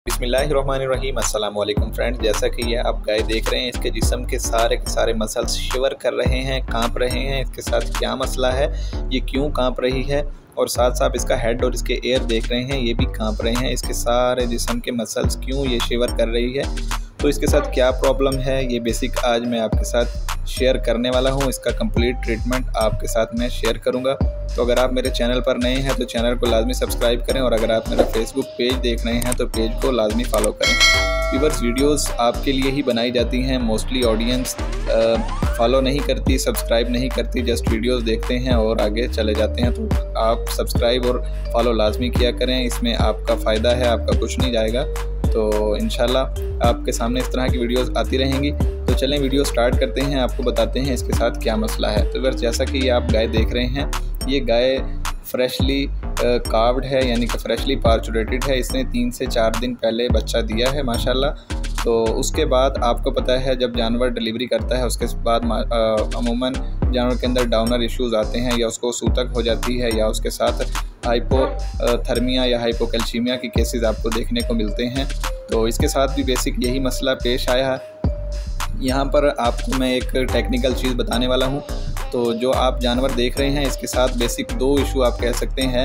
बिस्मिल्लाहिर्रहमानिर्रहीम। अस्सलाम वालेकुम फ्रेंड्स, जैसा कि ये आप गाय देख रहे हैं, इसके जिस्म के सारे मसल्स शिवर कर रहे हैं, कांप रहे हैं। इसके साथ क्या मसला है, ये क्यों कांप रही है, और साथ साथ इसका हेड और इसके एयर देख रहे हैं, ये भी कांप रहे हैं। इसके सारे जिस्म के मसल्स क्यों ये शिवर कर रही है, तो इसके साथ क्या प्रॉब्लम है, ये बेसिक आज मैं आपके साथ शेयर करने वाला हूँ। इसका कंप्लीट ट्रीटमेंट आपके साथ मैं शेयर करूँगा। तो अगर आप मेरे चैनल पर नए हैं तो चैनल को लाजमी सब्सक्राइब करें, और अगर आप मेरा फेसबुक पेज देख रहे हैं तो पेज को लाजमी फॉलो करें। व्यूअर्स, वीडियोस आपके लिए ही बनाई जाती हैं। मोस्टली ऑडियंस फॉलो नहीं करती, सब्सक्राइब नहीं करती, जस्ट वीडियोस देखते हैं और आगे चले जाते हैं। तो आप सब्सक्राइब और फॉलो लाजमी किया करें, इसमें आपका फ़ायदा है, आपका कुछ नहीं जाएगा। तो इंशाल्लाह आपके सामने इस तरह की वीडियोस आती रहेंगी। तो चलें वीडियो स्टार्ट करते हैं, आपको बताते हैं इसके साथ क्या मसला है। तो अगर जैसा कि ये आप गाय देख रहे हैं, ये गाय फ्रेशली कार्व्ड है, यानी कि फ्रेशली पार्चुरेटेड है। इसने 3 से 4 दिन पहले बच्चा दिया है माशाल्लाह। तो उसके बाद आपको पता है जब जानवर डिलीवरी करता है उसके बाद अमूमन जानवर के अंदर डाउनर इश्यूज़ आते हैं, या उसको सूतक हो जाती है, या उसके साथ हाइपोथर्मिया या हाइपोकैल्सीमिया की केसेस आपको देखने को मिलते हैं। तो इसके साथ भी बेसिक यही मसला पेश आया है। यहाँ पर आपको मैं एक टेक्निकल चीज़ बताने वाला हूँ। तो जो आप जानवर देख रहे हैं, इसके साथ बेसिक 2 इशू आप कह सकते हैं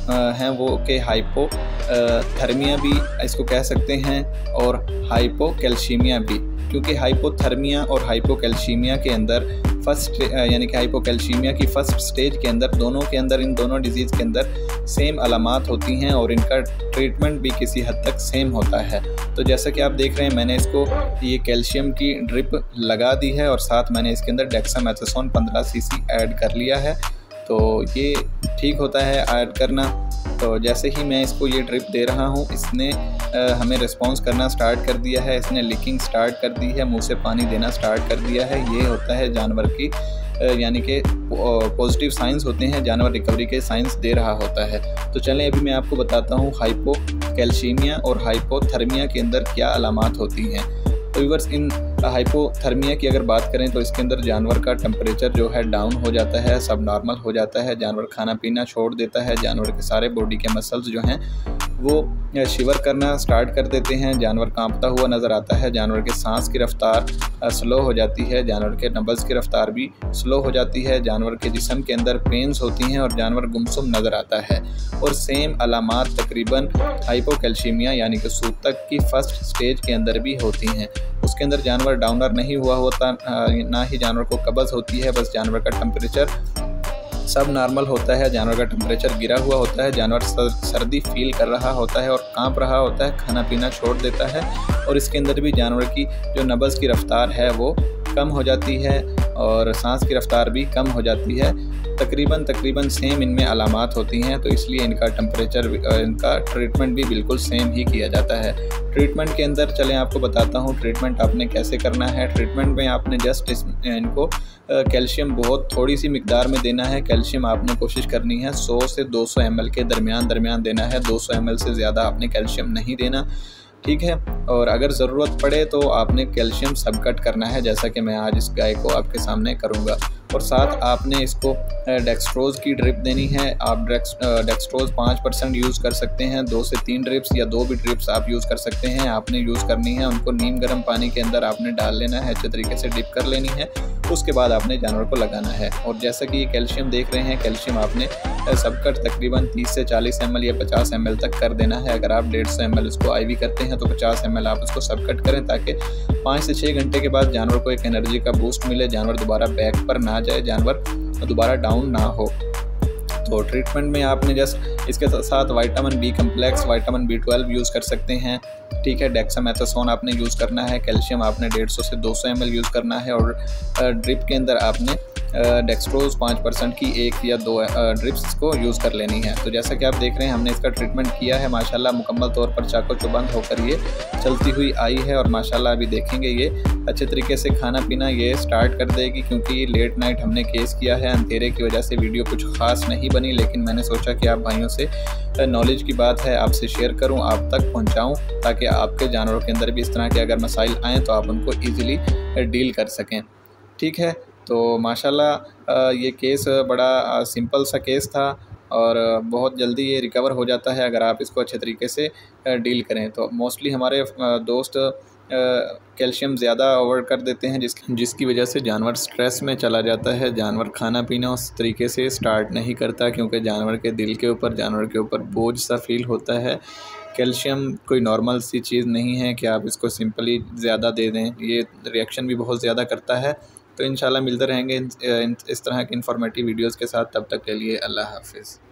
वो कि हाइपोथर्मिया भी इसको कह सकते हैं, और हाइपोकैल्सीमिया भी। क्योंकि हाइपोथर्मिया और हाइपोकैल्सीमिया के अंदर फर्स्ट यानी कि हाइपोकैल्सीमिया की फ़र्स्ट स्टेज के अंदर इन दोनों डिजीज़ के अंदर सेम अलामात होती हैं, और इनका ट्रीटमेंट भी किसी हद तक सेम होता है। तो जैसा कि आप देख रहे हैं, मैंने इसको ये कैल्शियम की ड्रिप लगा दी है, और साथ मैंने इसके अंदर डेक्सामेथासोन 15 सीसी ऐड कर लिया है। तो ये ठीक होता है ऐड करना। तो जैसे ही मैं इसको ये ड्रिप दे रहा हूँ, इसने हमें रिस्पॉन्स करना स्टार्ट कर दिया है, इसने लीकिंग स्टार्ट कर दी है, मुंह से पानी देना स्टार्ट कर दिया है। ये होता है जानवर की यानी कि पॉजिटिव साइंस होते हैं, जानवर रिकवरी के साइंस दे रहा होता है। तो चलें अभी मैं आपको बताता हूँ हाइपोकैल्सीमिया और हाइपोथर्मिया के अंदर क्या अलामात होती हैं। तो व्यूअर्स, इन हाइपोथर्मिया की अगर बात करें तो इसके अंदर जानवर का टेम्परेचर जो है डाउन हो जाता है, सब नॉर्मल हो जाता है, जानवर खाना पीना छोड़ देता है, जानवर के सारे बॉडी के मसल्स जो हैं वो शिवर करना स्टार्ट कर देते हैं, जानवर कांपता हुआ नज़र आता है, जानवर के सांस की रफ्तार स्लो हो जाती है, जानवर के नब्ज़ की रफ्तार भी स्लो हो जाती है, जानवर के जिस्म के अंदर पेन्स होती हैं, और जानवर गुमसुम नज़र आता है। और सेम अलामात तकरीबन हाइपोकैल्सीमिया यानी कि सूतक की फ़र्स्ट स्टेज के अंदर भी होती हैं। उसके अंदर जानवर डाउनर नहीं हुआ होता, ना ही जानवर को कब्ज़ होती है, बस जानवर का टेम्परेचर सब नॉर्मल होता है, जानवर का टेम्परेचर गिरा हुआ होता है, जानवर सर्दी फील कर रहा होता है और कांप रहा होता है, खाना पीना छोड़ देता है, और इसके अंदर भी जानवर की जो नब्ज़ की रफ्तार है वो कम हो जाती है, और सांस की रफ्तार भी कम हो जाती है। तकरीबन सेम इनमें अलामात होती हैं। तो इसलिए इनका इनका ट्रीटमेंट भी बिल्कुल सेम ही किया जाता है। ट्रीटमेंट के अंदर चलें आपको बताता हूँ ट्रीटमेंट आपने कैसे करना है। ट्रीटमेंट में आपने जस्ट इनको कैल्शियम बहुत थोड़ी सी मिकदार में देना है। कैल्शियम आपने कोशिश करनी है 100 से 200 ml के दरमियान देना है। 200 ml से ज़्यादा आपने कैल्शियम नहीं देना, ठीक है। और अगर ज़रूरत पड़े तो आपने कैल्शियम सबकट करना है, जैसा कि मैं आज इस गाय को आपके सामने करूँगा। और साथ आपने इसको डेक्सट्रोज़ की ड्रिप देनी है। आप डेक्सट्रोज़ 5% यूज़ कर सकते हैं, 2 से 3 ड्रिप्स या 2 भी ड्रिप्स आप यूज़ कर सकते हैं। आपने यूज़ करनी है, उनको नीम गर्म पानी के अंदर आपने डाल लेना है, अच्छे तरीके से डिप कर लेनी है, उसके बाद आपने जानवर को लगाना है। और जैसा कि ये कैल्शियम देख रहे हैं, कैल्शियम आपने सबकट तकरीबन 30 से 40 ml या 50 ml तक कर देना है। अगर आप 150 ml उसको IV करते हैं तो 50 ml आप उसको सबकट करें, ताकि 5 से 6 घंटे के बाद जानवर को एक एनर्जी का बूस्ट मिले, जानवर दोबारा बैक पर ना जाए, जानवर दोबारा डाउन ना हो। तो ट्रीटमेंट में आपने जस्ट इसके साथ vitamin B complex, vitamin B12 use कर सकते हैं, ठीक है। डेक्सामेथासोन आपने यूज़ करना है, कैल्शियम आपने 150 से 200 ml यूज़ करना है, और ड्रिप के अंदर आपने डेक्सट्रोज़ 5% की 1 या 2 ड्रिप्स को यूज़ कर लेनी है। तो जैसा कि आप देख रहे हैं, हमने इसका ट्रीटमेंट किया है माशाल्लाह, मुकम्मल तौर पर चाको चौबंद होकर ये चलती हुई आई है, और माशाल्लाह अभी देखेंगे ये अच्छे तरीके से खाना पीना ये स्टार्ट कर देगी। क्योंकि लेट नाइट हमने केस किया है, अंधेरे की वजह से वीडियो कुछ ख़ास नहीं बनी, लेकिन मैंने सोचा कि आप भाइयों से नॉलेज की बात है, आपसे शेयर करूं, आप तक पहुंचाऊं, ताकि आपके जानवरों के अंदर भी इस तरह के अगर मसाइल आएँ तो आप उनको ईज़िली डील कर सकें, ठीक है। तो माशाल्लाह ये केस बड़ा सिंपल सा केस था, और बहुत जल्दी ये रिकवर हो जाता है अगर आप इसको अच्छे तरीके से डील करें। तो मोस्टली हमारे दोस्त कैल्शियम ज़्यादा अवॉइड कर देते हैं जिसकी वजह से जानवर स्ट्रेस में चला जाता है। जानवर खाना पीना उस तरीके से स्टार्ट नहीं करता क्योंकि जानवर के दिल के ऊपर, जानवर के ऊपर बोझ सा फील होता है। कैल्शियम कोई नॉर्मल सी चीज़ नहीं है कि आप इसको सिंपली ज़्यादा दे दें, ये रिएक्शन भी बहुत ज़्यादा करता है। तो इंशाल्लाह मिलते रहेंगे इस तरह की इन्फॉर्मेटिव वीडियोज़ के साथ। तब तक के लिए अल्लाह हाफ़िज़।